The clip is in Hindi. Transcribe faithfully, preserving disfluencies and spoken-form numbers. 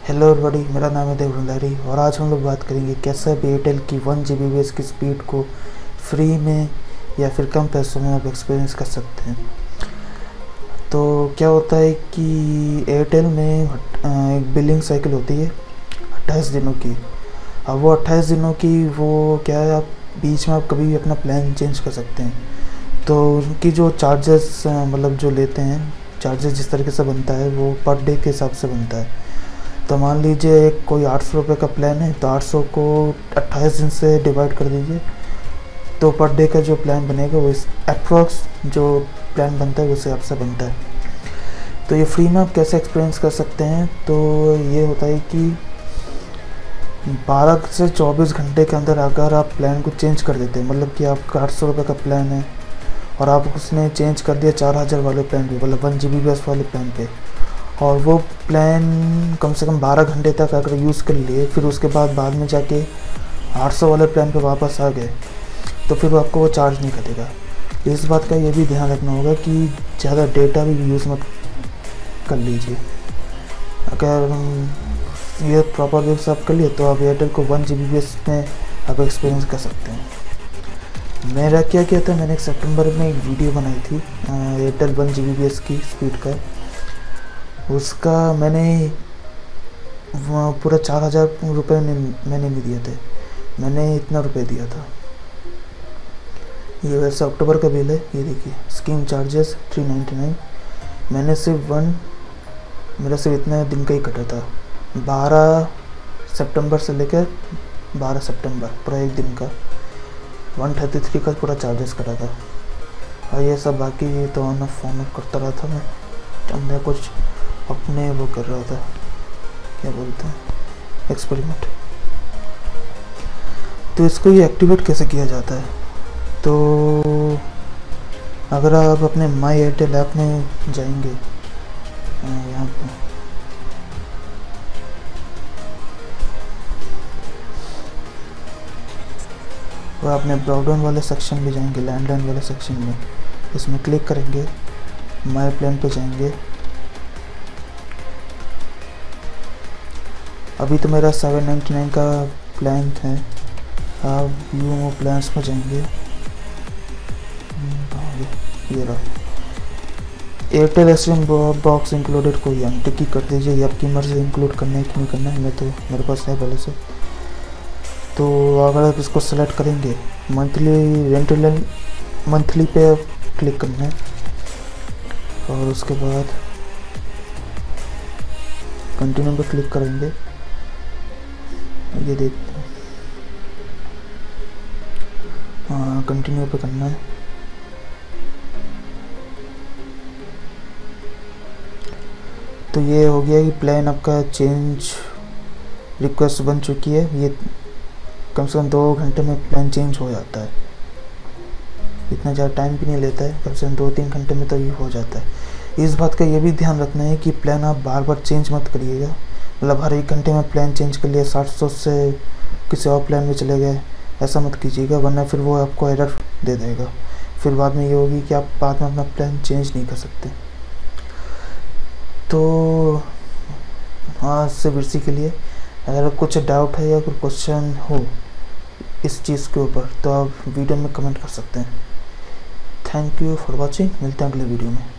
हेलो एवरीबॉडी, मेरा नाम है देव भंडारी और आज हम लोग बात करेंगे कैसे आप एयरटेल की वन जी बी की स्पीड को फ्री में या फिर कम पैसों में आप एक्सपीरियंस कर सकते हैं। तो क्या होता है कि एयरटेल में एक बिलिंग साइकिल होती है अट्ठाईस दिनों की। अब वो अट्ठाईस दिनों की वो क्या है, आप बीच में आप कभी भी अपना प्लान चेंज कर सकते हैं। तो उनकी जो चार्जेस मतलब जो लेते हैं, चार्जेस जिस तरीके से बनता है वो पर डे के हिसाब से बनता है। तो मान लीजिए एक कोई आठ सौ रुपये का प्लान है, तो आठ सौ को अट्ठाईस दिन से डिवाइड कर दीजिए, तो पर डे का जो प्लान बनेगा वो इस अप्रॉक्स जो प्लान बनता है उस हिसाब से बनता है। तो ये फ्री में आप कैसे एक्सपीरियंस कर सकते हैं, तो ये होता है कि बारह से चौबीस घंटे के अंदर अगर आप प्लान को चेंज कर देते हैं, मतलब कि आपका आठ सौ रुपये का प्लान है और आप उसने चेंज कर दिया चार हज़ार वाले प्लान पे, मतलब वन जी बी बी वाले प्लान पे, और वो प्लान कम से कम बारह घंटे तक अगर यूज़ कर लिए, फिर उसके बाद बाद में जाके आठ सौ वाले प्लान पे वापस आ गए, तो फिर वो आपको वो चार्ज नहीं करेगा। इस बात का ये भी ध्यान रखना होगा कि ज़्यादा डेटा भी यूज़ मत कर लीजिए। अगर ये प्रॉपर वे से आप कर लिए तो आप एयरटेल को one G B B S में आप एक्सपीरियंस कर सकते हैं। मेरा क्या किया था, मैंने एक सितंबर में एक वीडियो बनाई थी Airtel one G B B S की स्पीड का। उसका मैंने पूरा चार हज़ार रुपये मैंने नहीं दिए थे, मैंने इतना रुपए दिया था। ये वैसे अक्टूबर का बिल है, ये देखिए scheme charges three ninety nine. मैंने सिर्फ वन मेरा सिर्फ इतना दिन का ही कटा था, बारह सितंबर से लेकर बारह सितंबर पूरा एक दिन का वन थर्टी थ्री का पूरा चार्जेस कटा था। और ये सब बाकी तो ऑन ऑफ ऑन ऑफ करता रहा था मैं, अंदर कुछ अपने वो कर रहा था, क्या बोलते हैं, एक्सपेरिमेंट। तो इसको ये एक्टिवेट कैसे किया जाता है, तो अगर आप अपने माई एयरटेल ऐप में जाएंगे, यहाँ पे और अपने ब्रॉडबैंड वाले सेक्शन में जाएंगे, लैंडलाइन वाले सेक्शन में, इसमें क्लिक करेंगे, माई प्लान पे जाएंगे। अभी तो मेरा सेवन नाइन्टी नाइन का प्लान है। आप व्यू प्लान्स में जाएंगे, ये रहा एयरटेल एसएम बॉक्स इंक्लूडेड, कोई हम टिकी कर दीजिए, ये आपकी मर्जी इंक्लूड करना है कि नहीं करना है। मैं तो मेरे पास है पहले से। तो अगर आप इसको सेलेक्ट करेंगे, मंथली रेंटल मंथली पे क्लिक करना है और उसके बाद कंटिन्यू पे क्लिक करेंगे। ये देखते हैं, हाँ कंटिन्यू पे करना है। तो ये हो गया कि प्लान आपका चेंज रिक्वेस्ट बन चुकी है। ये कम से कम दो घंटे में प्लान चेंज हो जाता है, इतना ज़्यादा टाइम भी नहीं लेता है, कम से कम दो तीन घंटे में तो ये हो जाता है। इस बात का ये भी ध्यान रखना है कि प्लान आप बार बार चेंज मत करिएगा, मतलब हर एक घंटे में प्लान चेंज कर लिया, साठ सौ से किसी और प्लान में चले गए, ऐसा मत कीजिएगा, वरना फिर वो आपको एरर दे देगा। फिर बाद में ये होगी कि आप बाद में अपना प्लान चेंज नहीं कर सकते। तो हाँ, सिर्फ इसी के लिए अगर कुछ डाउट है या कोई क्वेश्चन हो इस चीज़ के ऊपर, तो आप वीडियो में कमेंट कर सकते हैं। थैंक यू फॉर वॉचिंग, मिलते हैं अगले वीडियो में।